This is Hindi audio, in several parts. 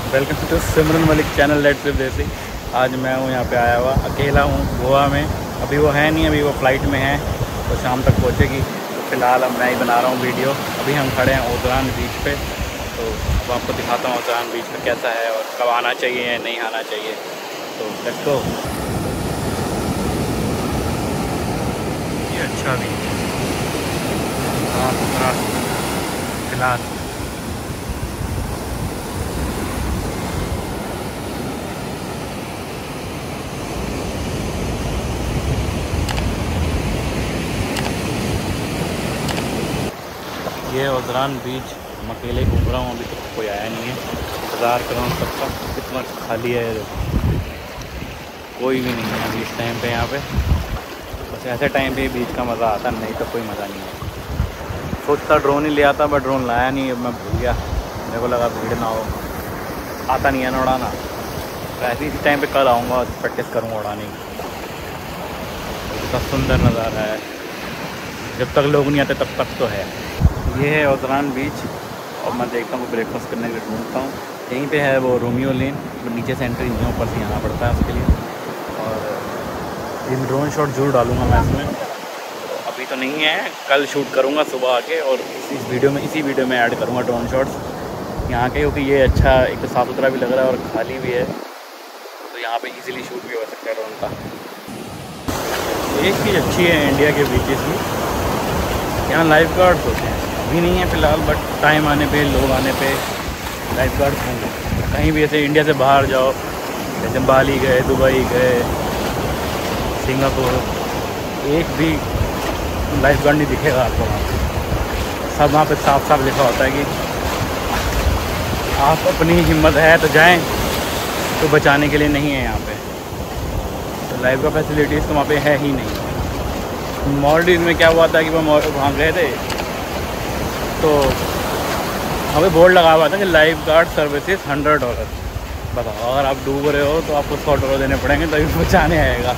Welcome to Simran Malik channel let's with desi. आज मैं हूँ यहाँ पे आया हुआ, अकेला हूँ गोवा में। अभी वो है नहीं, अभी वो फ़्लाइट में है, तो शाम तक पहुँचेगी। तो फ़िलहाल अब मैं ही बना रहा हूँ वीडियो। अभी हम खड़े हैं ओजरान बीच पे, तो अब आपको दिखाता हूँ ओजरान बीच पे कैसा है और कब आना चाहिए या नहीं आना चाहिए। तो लेट्स गो। ये अच्छा बीच है, साफ सुथरा फिलहाल। ये ओजरान बीच हम अकेले घूम रहा हूँ, अभी तक कोई आया नहीं है। इंतज़ार कर रहा हूँ सबका, कितना खाली है। कोई भी नहीं है अभी इस टाइम पे यहाँ पे। बस ऐसे टाइम पे बीच का मज़ा आता, नहीं तो कोई मज़ा नहीं है। सोचता ड्रोन ही ले आता, बट ड्रोन लाया नहीं, मैं भूल गया। मेरे को लगा भीड़ ना हो, आता नहीं है ना उड़ाना। तो ऐसे इसी टाइम पे कल आऊँगा और प्रैक्टिस करूँगा उड़ाने की। इतना सुंदर नज़ारा है, जब तक लोग नहीं आते तब तक तो है। ये है ओजरान बीच और मैं देखता हूँ ब्रेकफास्ट करने के लिए ढूंढता हूँ। यहीं पे है वो रोमियो लेन, तो नीचे से एंट्री नहीं है, ऊपर से आना पड़ता है उसके लिए। और इन ड्रोन शॉट जरूर डालूँगा मैं इसमें। अभी तो नहीं है, कल शूट करूँगा सुबह आके, और इसी वीडियो में ऐड करूँगा ड्रोन शॉट्स यहाँ के, क्योंकि ये अच्छा एक तो साफ़ सुथरा भी लग रहा है और खाली भी है, तो यहाँ पर ईज़िली शूट भी हो सकता है ड्रोन का। एक चीज़ अच्छी है इंडिया के बीचेस में, यहाँ लाइफ गार्ड्स होते हैं। अभी नहीं है फ़िलहाल, बट टाइम आने पे, लोग आने पे लाइफ गार्ड्स होंगे। कहीं भी ऐसे इंडिया से बाहर जाओ, जैसे बाली गए, दुबई गए, सिंगापुर, एक भी लाइफ गार्ड नहीं दिखेगा आपको वहाँ पे। सब वहाँ पे साफ साफ लिखा होता है कि आप अपनी हिम्मत है तो जाएं, तो बचाने के लिए नहीं है यहाँ पे। तो लाइफ गार्ड फैसिलिटीज़ तो वहाँ पे है ही नहीं। मॉलडीव में क्या हुआ था कि वहाँ गए थे, तो वहाँ पे बोर्ड लगा हुआ था कि लाइफ गार्ड सर्विसेज $100। बताओ, अगर आप डूब रहे हो तो आपको $100 देने पड़ेंगे तभी बचाने आएगा।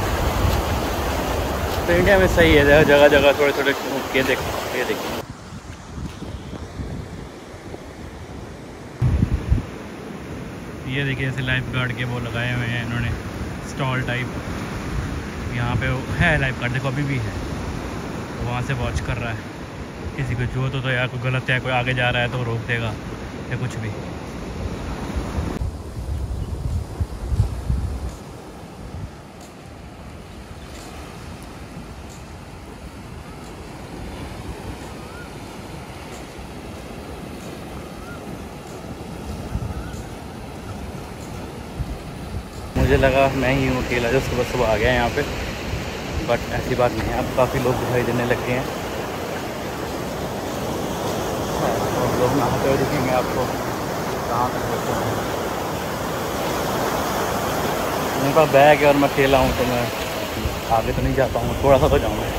तो इंडिया में सही है, जगह जगह थोड़े थोड़े ये देखिए ये देखिए ऐसे लाइफ गार्ड के वो लगाए हुए हैं इन्होंने, स्टॉल टाइप। यहाँ पे है लाइफ गार्ड, देखो अभी भी है, वहाँ से वॉच कर रहा है। किसी को जो तो यार कोई गलत है, कोई आगे जा रहा है तो रोक देगा या कुछ भी। मुझे लगा मैं ही हूँ अकेला जो सुबह सुबह आ गया यहाँ पे, बट ऐसी बात नहीं है, अब काफ़ी लोग दिखाई देने लग गए हैं। और लोग नहाते हुए दिखेंगे आपको। कहाँ तक पहुँचे हैं, मेरे पास बैग है और मैं अकेला हूँ, तो मैं आगे तो नहीं जा पाऊँगा, थोड़ा सा तो जाऊँगा।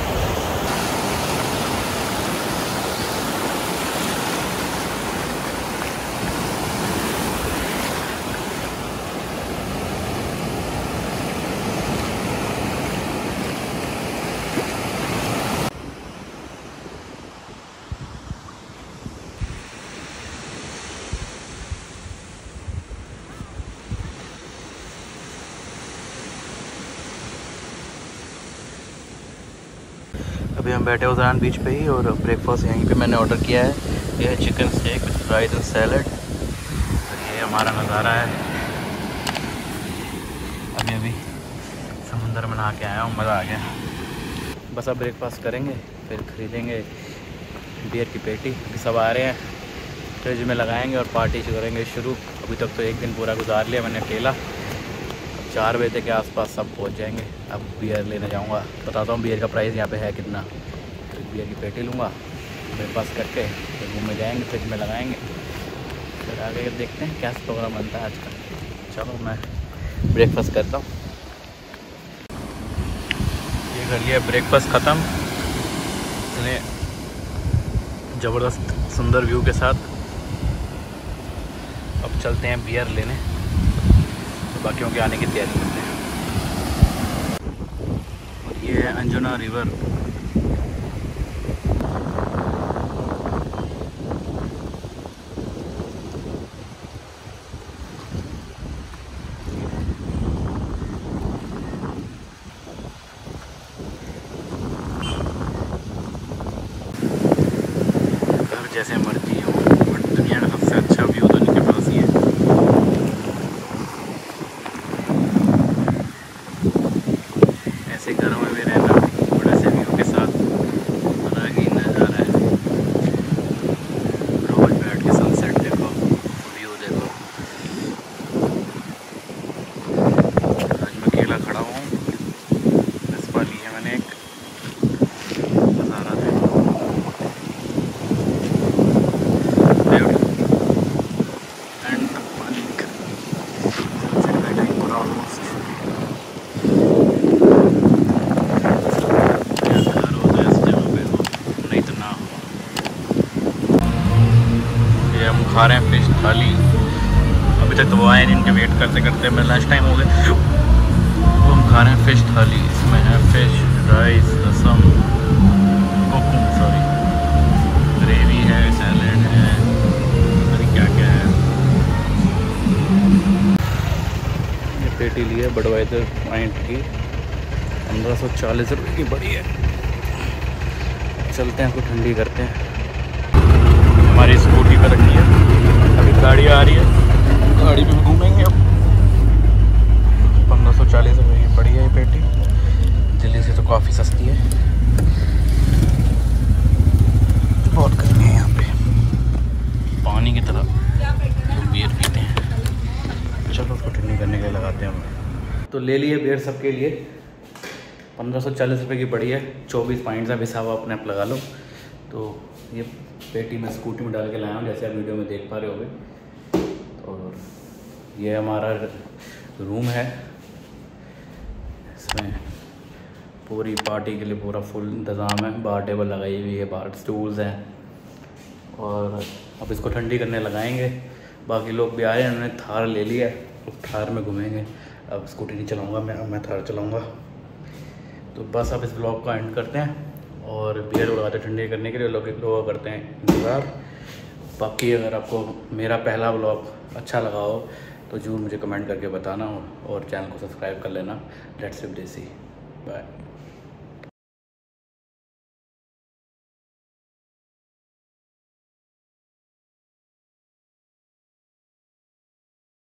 अभी हम बैठे ओजरान बीच पे ही, और ब्रेकफास्ट यहीं पे मैंने ऑर्डर किया है। ये है chicken steak with rice and salad, और ये हमारा नज़ारा है। अभी समुंदर में नहा के आया हूँ, मज़ा आ गया। बस अब ब्रेकफास्ट करेंगे, फिर ख़रीदेंगे बियर की पेटी। अभी सब आ रहे हैं, फ्रिज में लगाएंगे और पार्टी करेंगे शुरू। अभी तक तो एक दिन पूरा गुजार लिया मैंने अकेला। 4 बजे के आसपास सब पहुंच जाएंगे। अब बियर लेने जाऊंगा, बताता हूँ बियर का प्राइस यहाँ पे है कितना। तो बियर की पेटी लूँगा, ब्रेकफास्ट करके फिर घूमने जाएंगे, फ्रिज में लगाएंगे, फिर आगे देखते हैं क्या प्रोग्राम बनता है आज का। चलो मैं ब्रेकफास्ट करता हूँ। ये कर लिया ब्रेकफास्ट ख़त्म, इतने ज़बरदस्त सुंदर व्यू के साथ। अब चलते हैं बियर लेने, तो बाकियों के आने की तैयारी करते हैं। और ये है अंजुना रिवर। पानी लेकर सनसेट का टाइम हो रहा ऑलमोस्ट। घर होता है इस जगह पे, नहीं तो ना हो। ये हम खा रहे हैं फिश थाली। अभी तक तो वो आए नहीं, इनके वेट करते करते मेरा लंच टाइम हो गया। वो हम खा रहे हैं फिश थाली। इसमें है fish, rice, rasam, sorry, gravy है, सैलेड है, पता नहीं क्या क्या है। ये पेटी ली है बडवाइजर पॉइंट की, 1540 रुपये की बड़ी है। चलते हैं, कुछ ठंडी करते हैं। हमारी स्कूटी पर रखी है, अभी गाड़ी आ रही है, गाड़ी में घूमेंगे अब। 1540 रुपये की बड़ी है ये पेटी, दिल्ली से तो काफ़ी सस्ती है। बहुत गर्मी है यहाँ पे, पानी की तरह तो बियर पीते हैं। चलो उसको ठंडी करने के लिए लगाते हैं हम। तो ले लिए बियर सबके लिए, 1540 रुपये की बड़ी है, 24 पॉइंट्स है, बिसावा अपने आप लगा लो। तो ये पेटी मैं स्कूटी में डाल के लाया हूँ, जैसे आप वीडियो में देख पा रहे होगे। और ये हमारा रूम है, इसमें पूरी पार्टी के लिए पूरा फुल इंतज़ाम है। बार टेबल लगाई हुई है, बाहर स्टूल्स हैं, और अब इसको ठंडी करने लगाएंगे। बाकी लोग भी आए हैं, उन्होंने थार ले लिया, अब थार में घूमेंगे। अब स्कूटी नहीं चलाऊँगा मैं थार चलाऊँगा। तो बस अब इस ब्लॉग को एंड करते हैं और बियर उड़ाते ठंडी करने के लिए लोग करते हैं इंतज़ार। बाकी अगर आपको मेरा पहला ब्लॉग अच्छा लगा हो तो ज़रूर मुझे कमेंट करके बताना, और चैनल को सब्सक्राइब कर लेना। Let's live desi. बाय।